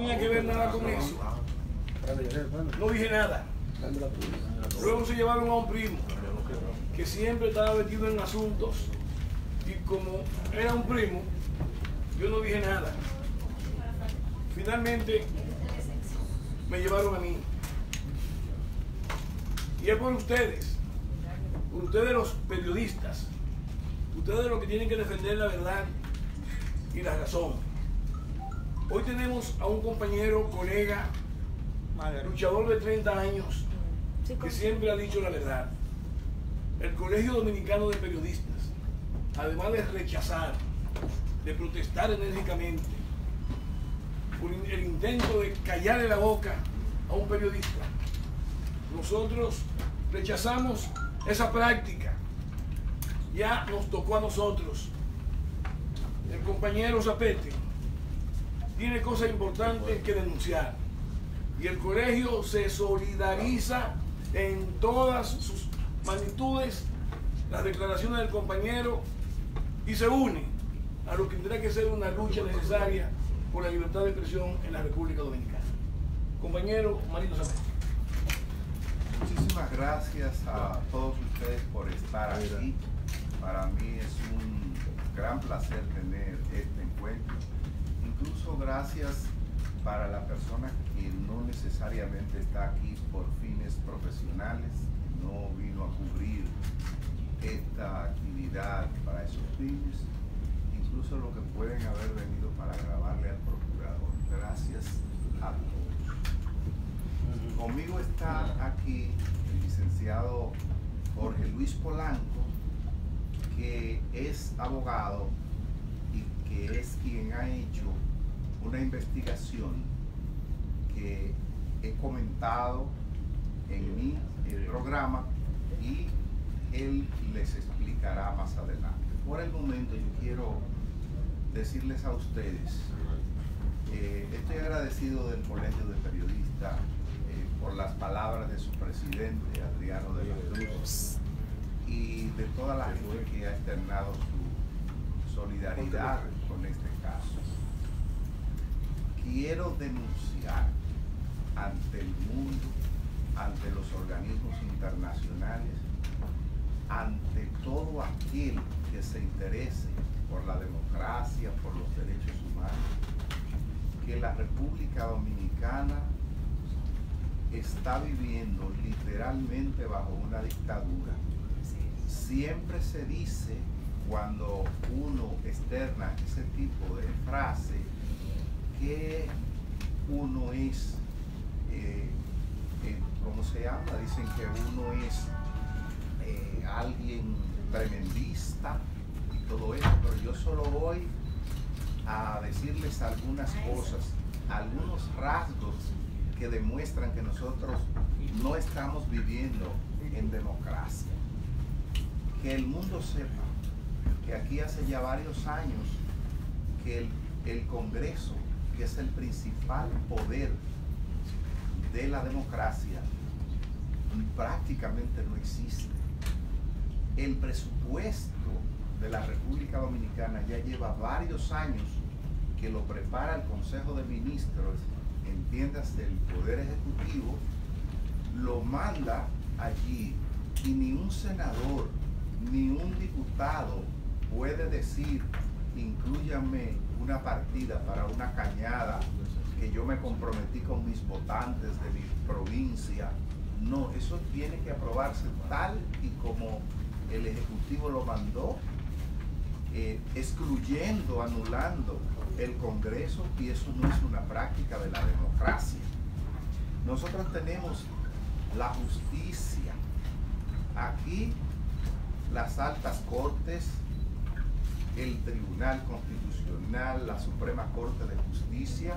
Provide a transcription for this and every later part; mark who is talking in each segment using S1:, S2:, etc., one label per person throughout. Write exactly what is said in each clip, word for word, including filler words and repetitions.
S1: tenía que ver nada con eso. No dije nada. Luego se llevaron a un primo que siempre estaba metido en asuntos y como era un primo, yo no dije nada. Finalmente me llevaron a mí. Y es por ustedes, por ustedes los periodistas, ustedes los que tienen que defender la verdad y la razón. Hoy tenemos a un compañero, colega, luchador de treinta años, que siempre ha dicho la verdad. El Colegio Dominicano de Periodistas, además de rechazar, de protestar enérgicamente por el intento de callarle la boca a un periodista, nosotros rechazamos esa práctica. Ya nos tocó a nosotros. El compañero Zapete tiene cosas importantes que denunciar y el colegio se solidariza en todas sus magnitudes, las declaraciones del compañero, y se une a lo que tendrá que ser una lucha necesaria por la libertad de expresión en la República Dominicana. Compañero Marito Zapete.
S2: Muchísimas gracias a todos ustedes por estar aquí. Para mí es un gran placer tener este encuentro. Incluso gracias para la persona que no necesariamente está aquí por fines profesionales, no vino a cubrir esta actividad para esos fines, incluso lo que pueden haber venido para grabarle al procurador. Gracias a todos. Conmigo está aquí el licenciado Jorge Luis Polanco, que es abogado y que es quien ha hecho una investigación que he comentado en mi el programa y él les explicará más adelante. Por el momento yo quiero decirles a ustedes, eh, estoy agradecido del Colegio de Periodistas eh, por las palabras de su presidente, Adriano de la Cruz, y de toda la gente que ha externado su solidaridad con este caso. Quiero denunciar ante el mundo, ante los organismos internacionales, ante todo aquel que se interese por la democracia, por los derechos humanos, que la República Dominicana está viviendo literalmente bajo una dictadura. Siempre se dice, cuando uno externa ese tipo de frase, que uno es, eh, eh, ¿cómo se llama? Dicen que uno es eh, alguien tremendista y todo eso, pero yo solo voy a decirles algunas cosas, algunos rasgos que demuestran que nosotros no estamos viviendo en democracia. Que el mundo sepa que aquí hace ya varios años que el, el Congreso, que es el principal poder de la democracia, prácticamente no existe. El presupuesto de la República Dominicana ya lleva varios años que lo prepara el Consejo de Ministros, entiéndase el Poder Ejecutivo, lo manda allí y ni un senador ni un diputado puede decir, inclúyame una partida para una cañada que yo me comprometí con mis votantes de mi provincia. No, eso tiene que aprobarse tal y como el Ejecutivo lo mandó, eh, excluyendo, anulando el Congreso, y eso no es una práctica de la democracia. Nosotros tenemos la justicia. Aquí las altas cortes, el Tribunal Constitucional, la Suprema Corte de Justicia,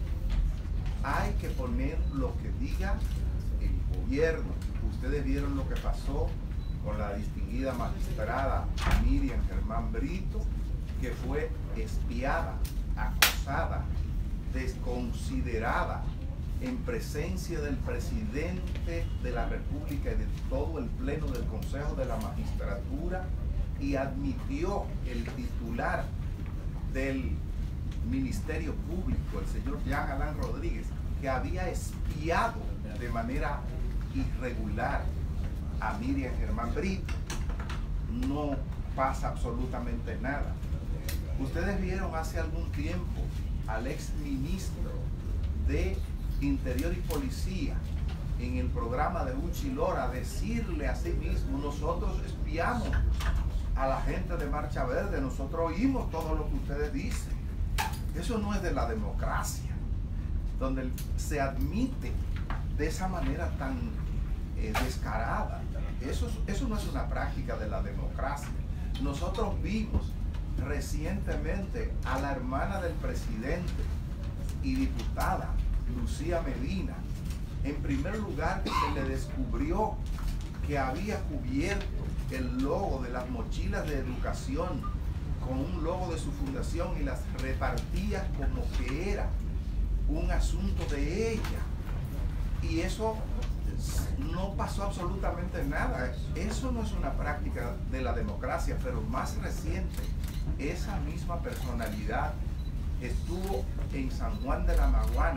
S2: hay que poner lo que diga el gobierno. Ustedes vieron lo que pasó con la distinguida magistrada Miriam Germán Brito, que fue espiada, acosada, desconsiderada en presencia del presidente de la República y de todo el pleno del Consejo de la Magistratura, y admitió el titular del Ministerio Público, el señor Jean Alain Rodríguez, que había espiado de manera irregular a Miriam Germán Brito. No pasa absolutamente nada. Ustedes vieron hace algún tiempo al ex ministro de Interior y Policía en el programa de Uchi Lora decirle a sí mismo: nosotros espiamos a la gente de Marcha Verde, nosotros oímos todo lo que ustedes dicen. Eso no es de la democracia, donde se admite de esa manera tan eh, descarada. Eso, eso no es una práctica de la democracia. Nosotros vimos recientemente a la hermana del presidente y diputada Lucía Medina, en primer lugar, que se le descubrió que había cubierto el logo de las mochilas de educación con un logo de su fundación y las repartía como que era un asunto de ella. Y eso no pasó absolutamente nada. Eso no es una práctica de la democracia, pero más reciente, esa misma personalidad estuvo en San Juan de la Maguana,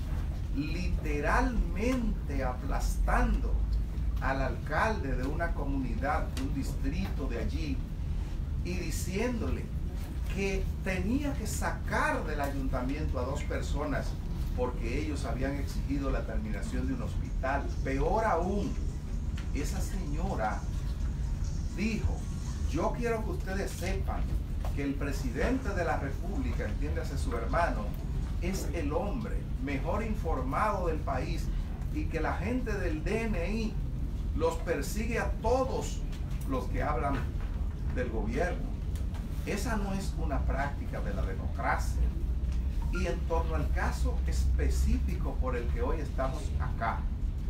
S2: literalmente aplastando al alcalde de una comunidad, de un distrito de allí, y diciéndole que tenía que sacar del ayuntamiento a dos personas porque ellos habían exigido la terminación de un hospital. Peor aún, esa señora dijo: yo quiero que ustedes sepan que el presidente de la República, entiéndase su hermano, es el hombre mejor informado del país y que la gente del D N I los persigue a todos los que hablan del gobierno. Esa no es una práctica de la democracia. Y en torno al caso específico por el que hoy estamos acá,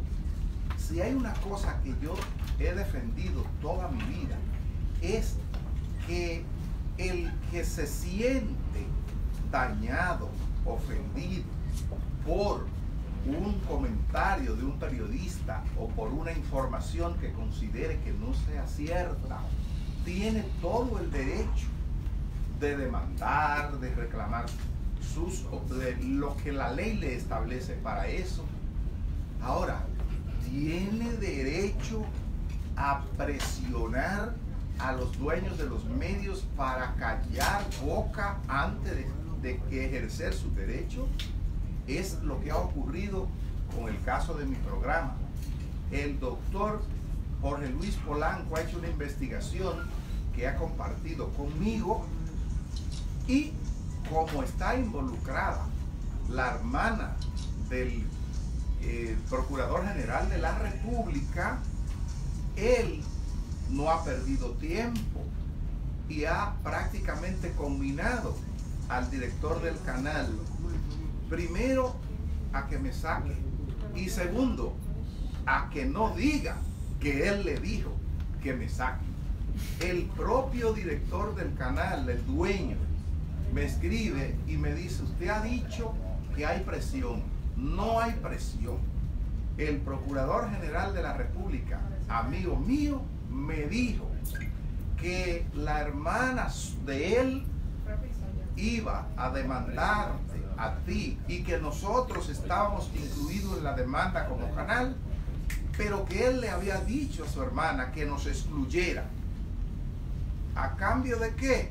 S2: si hay una cosa que yo he defendido toda mi vida, es que el que se siente dañado, ofendido por un comentario de un periodista o por una información que considere que no sea cierta, tiene todo el derecho de demandar, de reclamar sus, de lo que la ley le establece para eso. Ahora, tiene derecho a presionar a los dueños de los medios para callar boca antes de, de que ejercer su derecho. Es lo que ha ocurrido con el caso de mi programa. El doctor Jorge Luis Polanco ha hecho una investigación que ha compartido conmigo, y como está involucrada la hermana del eh, Procurador General de la República, él no ha perdido tiempo y ha prácticamente combinado al director del canal, primero, a que me saque, y segundo, a que no diga que él le dijo que me saque. El propio director del canal, el dueño, me escribe y me dice: usted ha dicho que hay presión. No hay presión. El Procurador General de la República, amigo mío, me dijo que la hermana de él iba a demandarte a ti y que nosotros estábamos incluidos en la demanda como canal, pero que él le había dicho a su hermana que nos excluyera. ¿A cambio de qué?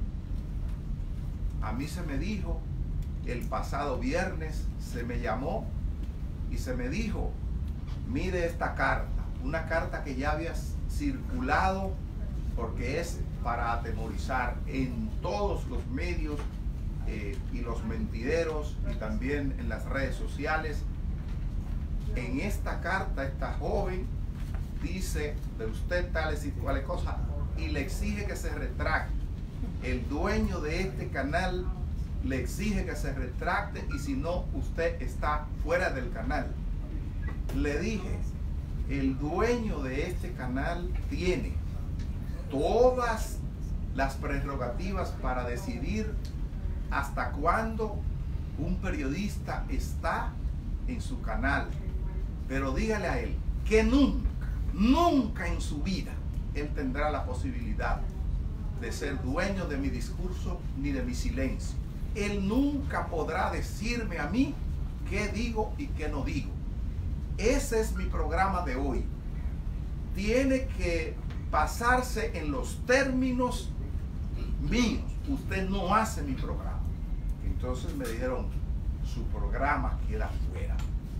S2: A mí se me dijo el pasado viernes, se me llamó y se me dijo: mire esta carta, una carta que ya había circulado porque es para atemorizar en todos los medios eh, y los mentideros, y también en las redes sociales. En esta carta, esta joven dice de usted tales y cuales cosas y le exige que se retracte. El dueño de este canal le exige que se retracte, y si no, usted está fuera del canal. Le dije: el dueño de este canal tiene todas las prerrogativas para decidir hasta cuándo un periodista está en su canal, pero dígale a él que nunca, nunca en su vida él tendrá la posibilidad de ser dueño de mi discurso ni de mi silencio. él nunca podrá decirme a mí qué digo y qué no digo. Ese es mi programa de hoy. Tiene que basarse en los términos míos. Usted no hace mi programa. Entonces me dijeron, su programa queda fuera.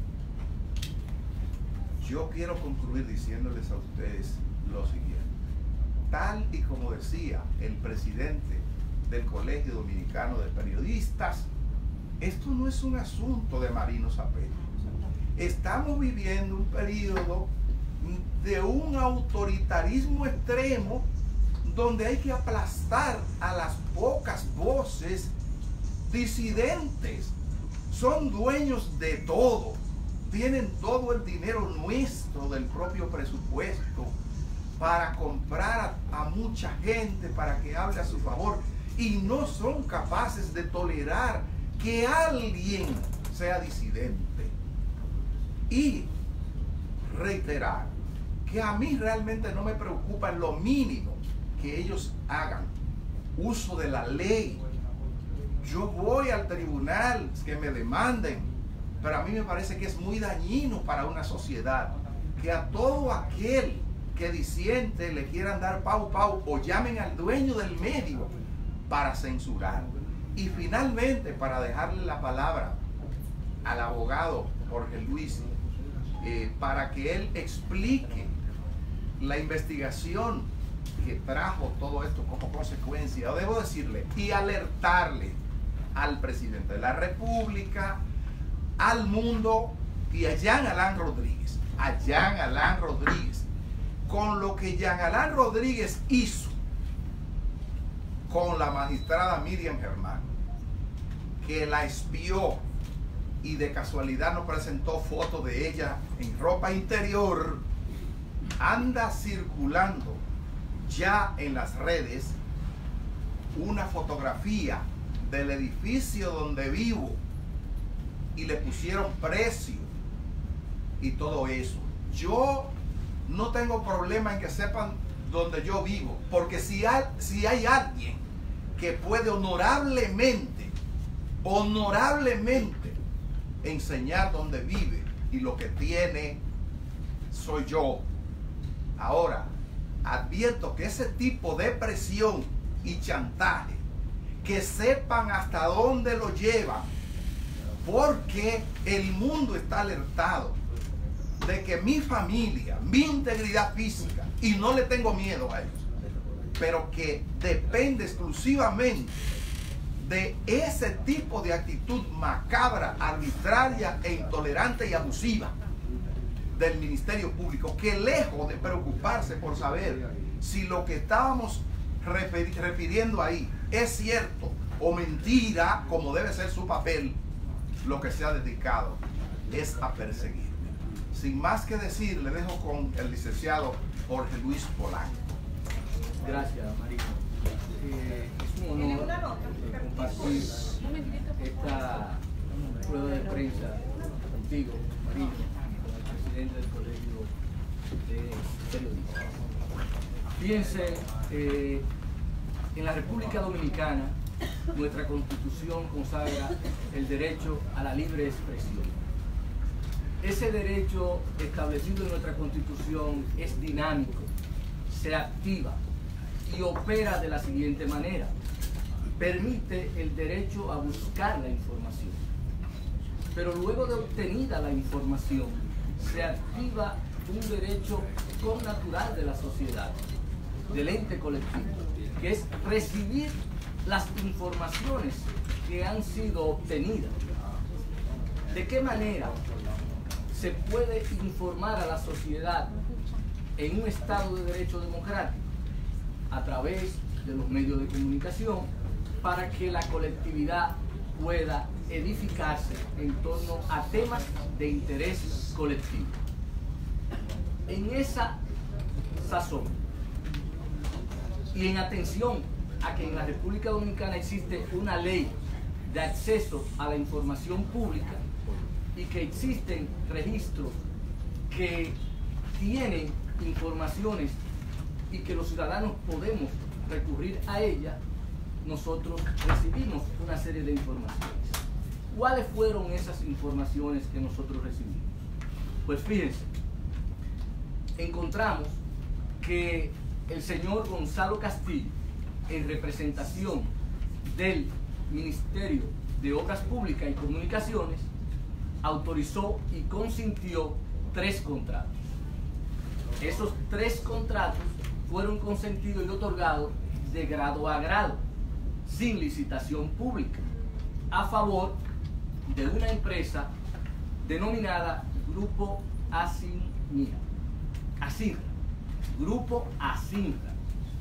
S2: Yo quiero concluir diciéndoles a ustedes lo siguiente. Tal y como decía el presidente del Colegio Dominicano de Periodistas, esto no es un asunto de Marino Zapete. Estamos viviendo un periodo de un autoritarismo extremo donde hay que aplastar a las pocas voces disidentes. Son dueños de todo, tienen todo el dinero nuestro del propio presupuesto para comprar a, a mucha gente para que hable a su favor, y no son capaces de tolerar que alguien sea disidente. Y reiterar que a mí realmente no me preocupa en lo mínimo que ellos hagan uso de la ley. Yo voy al tribunal, que me demanden, pero a mí me parece que es muy dañino para una sociedad que a todo aquel que disiente le quieran dar pau pau o llamen al dueño del medio para censurar. Y finalmente, para dejarle la palabra al abogado Jorge Luis, eh, para que él explique la investigación que trajo todo esto como consecuencia, debo decirle y alertarle al presidente de la República, al mundo y a Jean Alain Rodríguez, a Jean Alain Rodríguez, con lo que Jean Alain Rodríguez hizo con la magistrada Miriam Germán, que la espió y de casualidad nos presentó fotos de ella en ropa interior, anda circulando ya en las redes una fotografía del edificio donde vivo y le pusieron precio y todo eso. Yo no tengo problema en que sepan donde yo vivo, porque si hay, si hay alguien que puede honorablemente, honorablemente enseñar dónde vive y lo que tiene, soy yo. Ahora, advierto que ese tipo de presión y chantaje, que sepan hasta dónde lo llevan, porque el mundo está alertado de que mi familia, mi integridad física, y no le tengo miedo a ellos, pero que depende exclusivamente de ese tipo de actitud macabra, arbitraria e intolerante y abusiva del Ministerio Público, que lejos de preocuparse por saber si lo que estábamos refiriendo ahí es cierto o mentira, como debe ser su papel, lo que se ha dedicado es a perseguir. Sin más que decir, le dejo con el licenciado Jorge Luis Polanco.
S3: Gracias, Marino. Eh, es un honor eh, compartir esta prueba de prensa contigo, Marino, presidente del Colegio de Periodistas. Fíjense, eh, en la República Dominicana, nuestra Constitución consagra el derecho a la libre expresión. Ese derecho establecido en nuestra Constitución es dinámico, se activa y opera de la siguiente manera. Permite el derecho a buscar la información, pero luego de obtenida la información, se activa un derecho connatural de la sociedad, del ente colectivo, que es recibir las informaciones que han sido obtenidas. ¿De qué manera se puede informar a la sociedad en un Estado de Derecho democrático? A través de los medios de comunicación, para que la colectividad pueda edificarse en torno a temas de interés colectivo. En esa sazón y en atención a que en la República Dominicana existe una ley de acceso a la información pública y que existen registros que tienen informaciones y que los ciudadanos podemos recurrir a ella, nosotros recibimos una serie de informaciones. ¿Cuáles fueron esas informaciones que nosotros recibimos? Pues fíjense, encontramos que el señor Gonzalo Castillo, en representación del Ministerio de Obras Públicas y Comunicaciones, autorizó y consintió tres contratos. Esos tres contratos fueron consentidos y otorgados de grado a grado, sin licitación pública, a favor de una empresa denominada Grupo Asinra. Asinra. Grupo Asinra.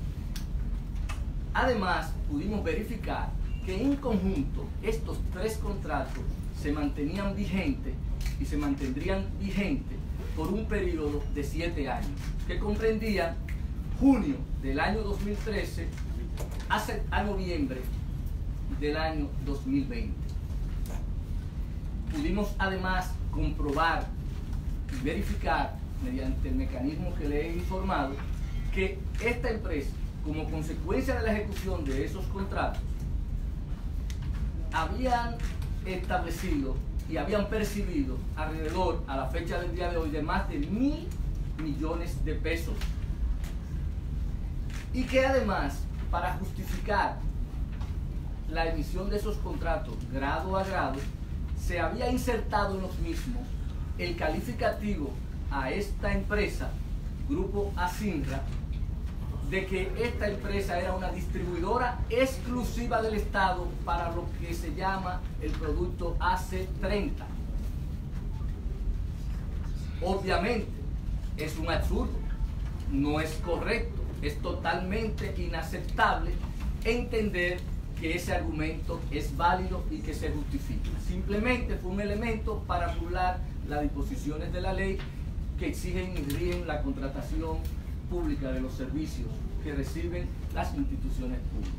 S3: Además, pudimos verificar que en conjunto estos tres contratos se mantenían vigentes y se mantendrían vigentes por un periodo de siete años, que comprendían junio del año dos mil trece a noviembre del año dos mil veinte. Pudimos además comprobar y verificar, mediante el mecanismo que le he informado, que esta empresa, como consecuencia de la ejecución de esos contratos, habían establecido y habían percibido alrededor, a la fecha del día de hoy, de más de mil millones de pesos. Y que además, para justificar la emisión de esos contratos grado a grado, se había insertado en los mismos el calificativo a esta empresa, Grupo Asinra, de que esta empresa era una distribuidora exclusiva del Estado para lo que se llama el producto A C treinta. Obviamente, es un absurdo, no es correcto, es totalmente inaceptable entender que ese argumento es válido y que se justifica. Simplemente fue un elemento para burlar las disposiciones de la ley que exigen y rigen la contratación pública de los servicios que reciben las instituciones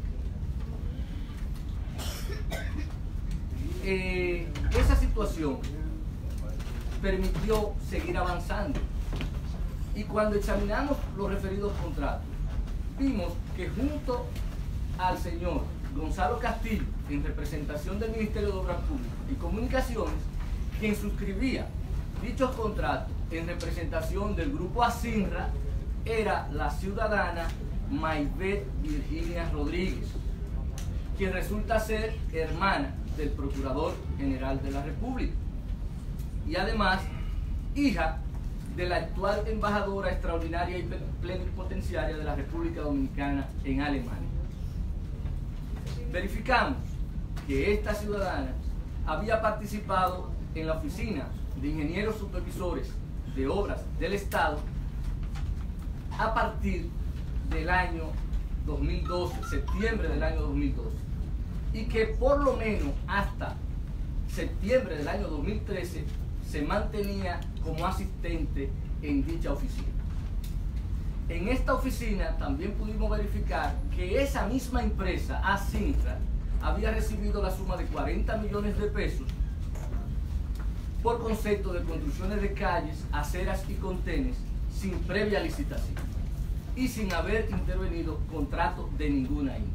S3: públicas. Eh, esa situación permitió seguir avanzando, y cuando examinamos los referidos contratos, vimos que junto al señor Gonzalo Castillo, en representación del Ministerio de Obras Públicas y Comunicaciones, quien suscribía dichos contratos en representación del Grupo Asinra, era la ciudadana Maybeth Virginia Rodríguez, quien resulta ser hermana del Procurador General de la República y además hija de la actual embajadora extraordinaria y plenipotenciaria de la República Dominicana en Alemania. Verificamos que esta ciudadana había participado en la Oficina de Ingenieros Supervisores de Obras del Estado a partir del año dos mil doce, septiembre del año dos mil doce, y que por lo menos hasta septiembre del año dos mil trece se mantenía como asistente en dicha oficina. En esta oficina también pudimos verificar que esa misma empresa, Asinra, había recibido la suma de cuarenta millones de pesos por concepto de construcciones de calles, aceras y contenes sin previa licitación y sin haber intervenido contrato de ninguna índole.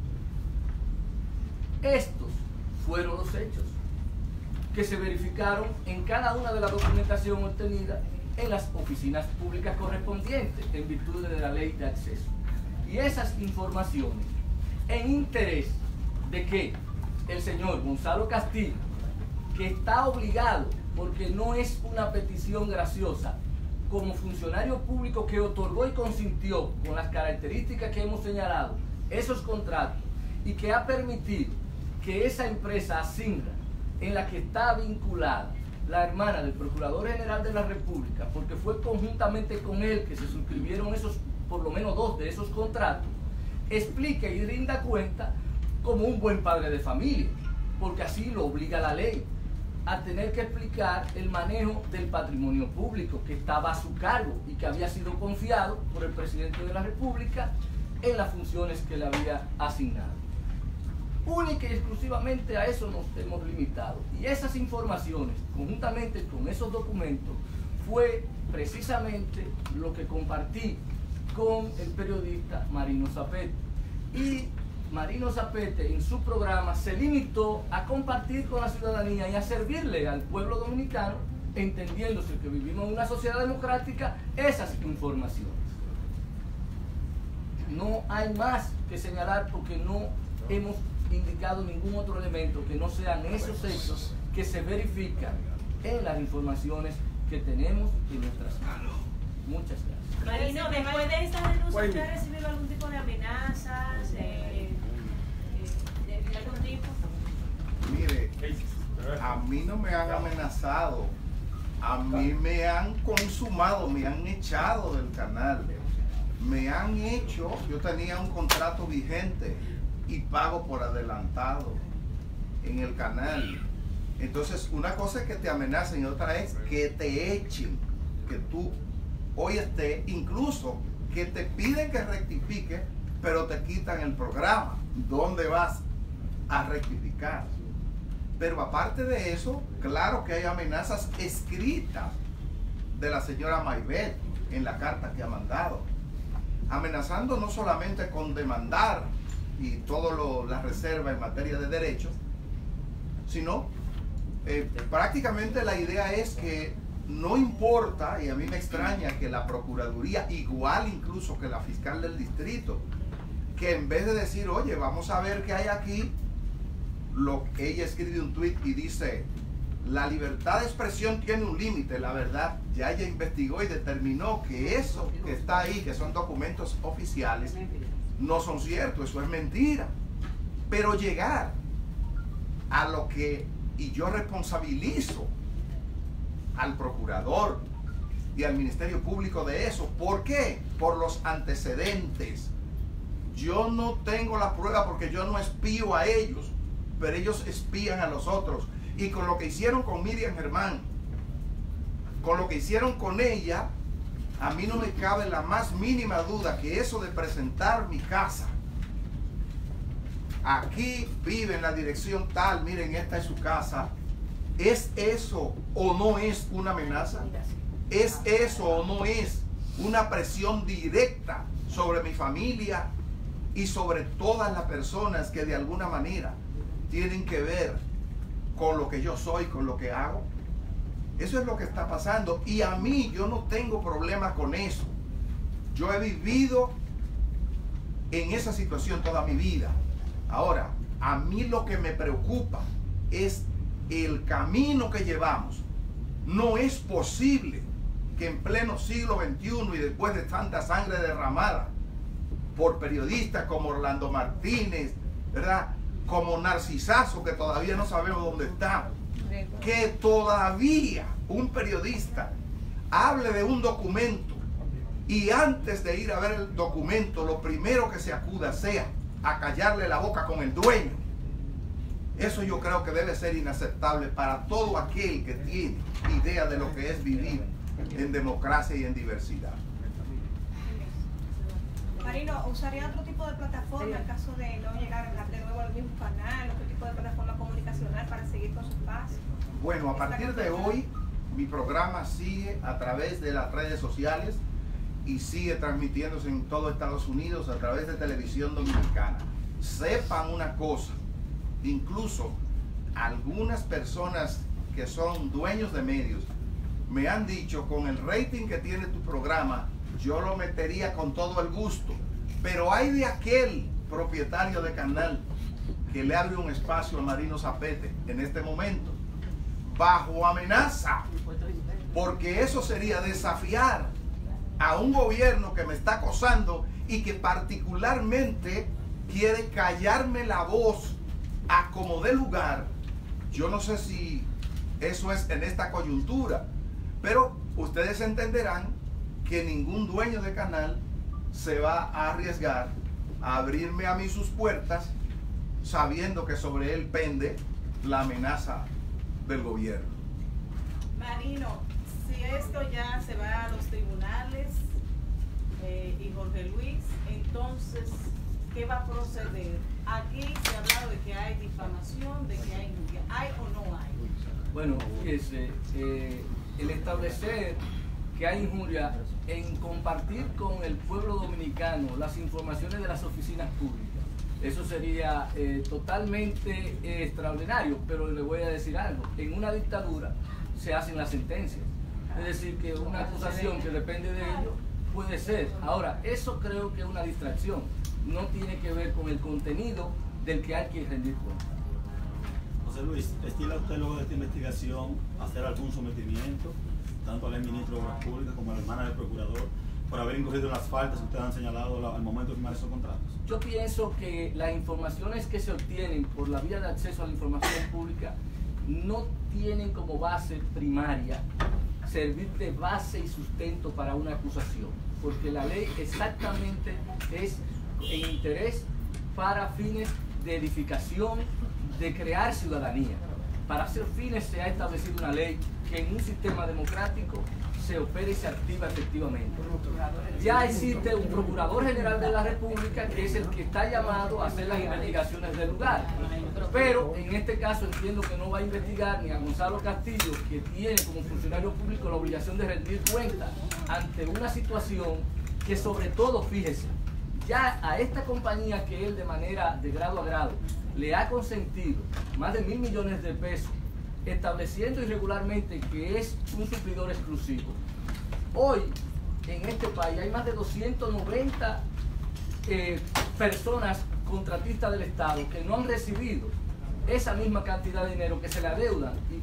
S3: Estos fueron los hechos que se verificaron en cada una de las documentación obtenida en las oficinas públicas correspondientes en virtud de la ley de acceso. Y esas informaciones, en interés de que el señor Gonzalo Castillo, que está obligado, porque no es una petición graciosa, como funcionario público que otorgó y consintió con las características que hemos señalado esos contratos y que ha permitido que esa empresa Asinra, en la que está vinculada la hermana del Procurador General de la República, porque fue conjuntamente con él que se suscribieron esos, por lo menos dos de esos contratos, explique y rinda cuenta como un buen padre de familia, porque así lo obliga la ley, a tener que explicar el manejo del patrimonio público que estaba a su cargo y que había sido confiado por el presidente de la República en las funciones que le había asignado. Única y exclusivamente a eso nos hemos limitado. Y esas informaciones, conjuntamente con esos documentos, fue precisamente lo que compartí con el periodista Marino Zapete. Y Marino Zapete en su programa se limitó a compartir con la ciudadanía y a servirle al pueblo dominicano, entendiéndose que vivimos en una sociedad democrática, esas informaciones. No hay más que señalar porque no hemos indicado ningún otro elemento que no sean esos hechos que se verifican en las informaciones que tenemos en nuestras manos. Muchas gracias.
S4: Marino, después de esta denuncia, ¿usted ha recibido algún tipo de amenazas? Eh, eh, de, de algún tipo?
S2: Mire, a mí no me han amenazado, a mí me han consumado, me han echado del canal, me han hecho, yo tenía un contrato vigente y pago por adelantado en el canal. Entonces, una cosa es que te amenacen y otra es que te echen, que tú hoy esté, incluso que te piden que rectifique, pero te quitan el programa. ¿Dónde vas a rectificar? Pero aparte de eso, claro que hay amenazas escritas de la señora Maybeth en la carta que ha mandado, amenazando no solamente con demandar y todo la reserva en materia de derechos, sino eh, prácticamente la idea es que no importa, y a mí me extraña que la Procuraduría, igual incluso que la fiscal del distrito, que en vez de decir, oye, vamos a ver qué hay aquí, lo que ella escribe un tuit y dice, la libertad de expresión tiene un límite, la verdad, ya ella investigó y determinó que eso que está ahí, que son documentos oficiales, no son ciertos, eso es mentira. Pero llegar a lo que, y yo responsabilizo al procurador y al Ministerio Público de eso. ¿Por qué? Por los antecedentes. Yo no tengo la prueba porque yo no espío a ellos, pero ellos espían a los otros. Y con lo que hicieron con Miriam Germán, con lo que hicieron con ella, a mí no me cabe la más mínima duda que eso de presentar mi casa, aquí vive en la dirección tal, miren, esta es su casa, ¿es eso o no es una amenaza? ¿Es eso o no es una presión directa sobre mi familia y sobre todas las personas que de alguna manera tienen que ver con lo que yo soy, con lo que hago? Eso es lo que está pasando, y a mí yo no tengo problema con eso. Yo he vivido en esa situación toda mi vida. Ahora, a mí lo que me preocupa es el camino que llevamos. No es posible que en pleno siglo veintiuno y después de tanta sangre derramada por periodistas como Orlando Martínez, ¿verdad?, como Narcisazo, que todavía no sabemos dónde está, que todavía un periodista hable de un documento y antes de ir a ver el documento lo primero que se acuda sea a callarle la boca con el dueño. Eso yo creo que debe ser inaceptable para todo aquel que tiene idea de lo que es vivir en democracia y en diversidad.
S4: Marino, ¿usaría otro tipo de plataforma en caso de no llegar de nuevo al mismo canal? ¿Otro tipo de plataforma comunicacional para seguir con su paz?
S2: Bueno, a partir de hoy mi programa sigue a través de las redes sociales y sigue transmitiéndose en todo Estados Unidos a través de Televisión Dominicana. Sepan una cosa, incluso algunas personas que son dueños de medios me han dicho, con el rating que tiene tu programa, yo lo metería con todo el gusto, pero hay de aquel propietario de canal que le abre un espacio a Marino Zapete en este momento, bajo amenaza, porque eso sería desafiar a un gobierno que me está acosando y que particularmente quiere callarme la voz a como dé lugar. Yo no sé si eso es en esta coyuntura, pero ustedes entenderán que ningún dueño de canal se va a arriesgar a abrirme a mí sus puertas sabiendo que sobre él pende la amenaza del gobierno.
S5: Marino, si esto ya se va a los tribunales eh, y Jorge Luis, entonces, ¿qué va a proceder? Aquí se ha hablado de que hay difamación, de que hay injuria. ¿Hay o no hay?
S3: Bueno, fíjese, eh, el establecer que hay injuria en compartir con el pueblo dominicano las informaciones de las oficinas públicas Eso sería eh, totalmente eh, extraordinario, pero le voy a decir algo. En una dictadura se hacen las sentencias. Es decir, que una acusación que depende de ello puede ser. Ahora, eso creo que es una distracción. No tiene que ver con el contenido del que hay que rendir cuenta.
S6: José Luis, ¿estila usted luego de esta investigación hacer algún sometimiento, tanto al ministro de Obras Públicas como a la hermana del procurador, por haber incurrido en las faltas que ustedes han señalado al momento de firmar esos contratos?
S3: Yo pienso que las informaciones que se obtienen por la vía de acceso a la información pública no tienen como base primaria servir de base y sustento para una acusación, porque la ley exactamente es en interés para fines de edificación, de crear ciudadanía. Para hacer fines se ha establecido una ley que en un sistema democrático se opera y se activa efectivamente. Ya existe un Procurador General de la República que es el que está llamado a hacer las investigaciones del lugar. Pero en este caso entiendo que no va a investigar ni a Gonzalo Castillo, que tiene como funcionario público la obligación de rendir cuenta ante una situación que, sobre todo, fíjese, ya a esta compañía que él de manera de grado a grado le ha consentido más de mil millones de pesos, estableciendo irregularmente que es un suplidor exclusivo. Hoy, en este país, hay más de doscientas noventa eh, personas contratistas del Estado que no han recibido esa misma cantidad de dinero, que se le adeudan, y